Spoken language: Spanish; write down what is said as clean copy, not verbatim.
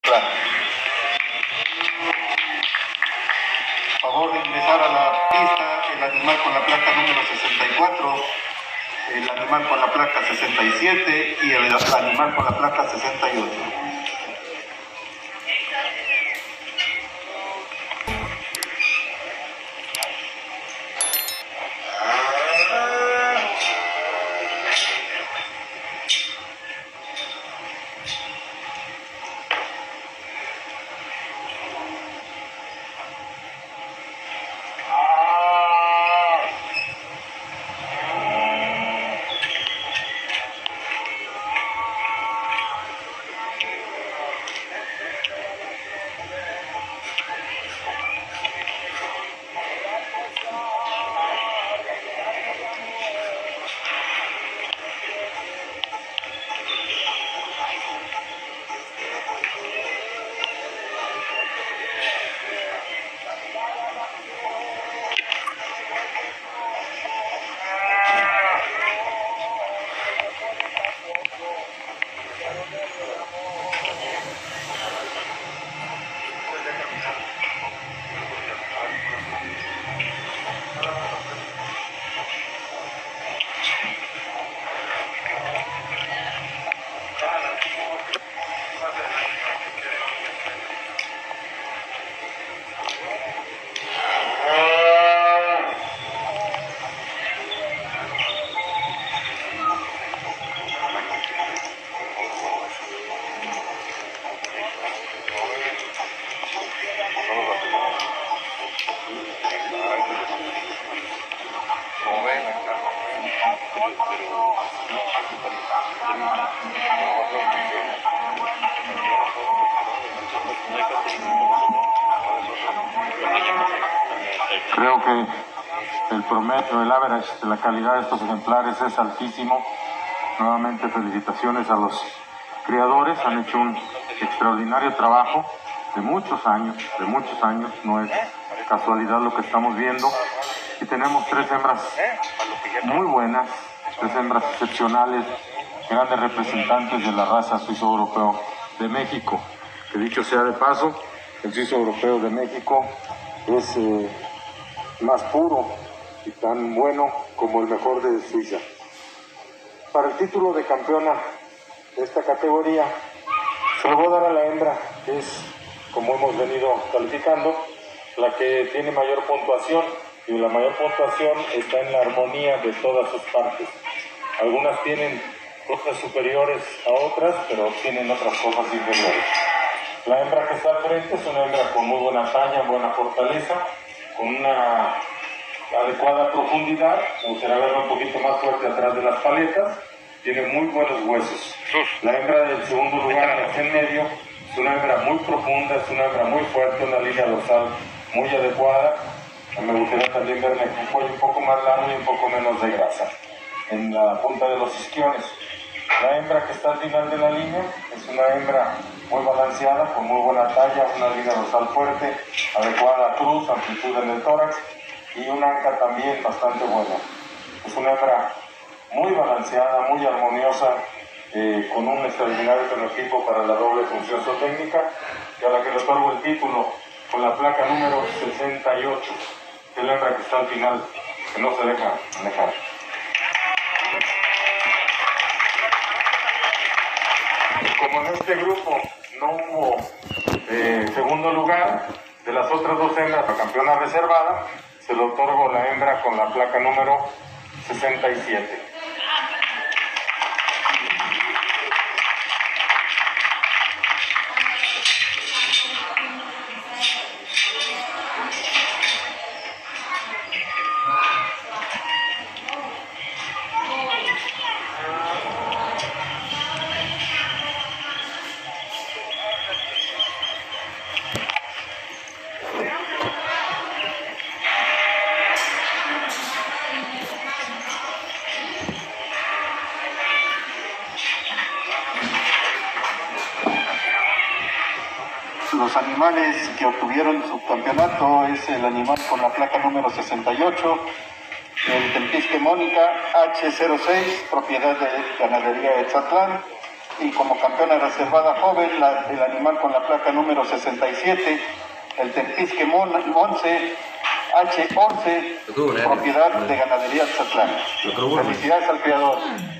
Claro. Favor de ingresar a la pista el animal con la placa número 64, el animal con la placa 67 y el animal con la placa 68. Creo que el promedio, el average de la calidad de estos ejemplares es altísimo. Nuevamente felicitaciones a los criadores, han hecho un extraordinario trabajo de muchos años, no es casualidad lo que estamos viendo. Y tenemos tres hembras muy buenas, tres hembras excepcionales, grandes representantes de la raza suizo europeo de México. Que dicho sea de paso, el suizo europeo de México es más puro y tan bueno como el mejor de Suiza. Para el título de campeona de esta categoría, se lo voy a dar a la hembra, que es, como hemos venido calificando, la que tiene mayor puntuación, y la mayor puntuación está en la armonía de todas sus partes. Algunas tienen cosas superiores a otras, pero tienen otras cosas inferiores. La hembra que está al frente es una hembra con muy buena talla, buena fortaleza, con una adecuada profundidad. Me gustaría verla un poquito más fuerte atrás de las paletas. Tiene muy buenos huesos. La hembra del segundo lugar, que está en medio, es una hembra muy profunda, es una hembra muy fuerte, una línea dorsal muy adecuada. Me gustaría también verle un cuello un poco más largo y un poco menos de grasa en la punta de los isquiones. La hembra que está al final de la línea es una hembra muy balanceada, con muy buena talla, una línea dorsal fuerte, adecuada cruz, amplitud en el tórax y una anca también bastante buena. Es una hembra muy balanceada, muy armoniosa, con un extraordinario fenotipo para la doble función zootécnica, y a la que le otorgo el título con la placa número 68, que es la hembra que está al final, que no se deja manejar. Como en este grupo no hubo segundo lugar, de las otras dos hembras, la campeona reservada, se le otorgo la hembra con la placa número 67. Los animales que obtuvieron el subcampeonato es el animal con la placa número 68, el Tempisque Mónica H06, propiedad de Ganadería de Etzatlán, y como campeona reservada joven, el animal con la placa número 67, el Tempisque Monse H11, propiedad de Ganadería Tzatlán. Felicidades al criador.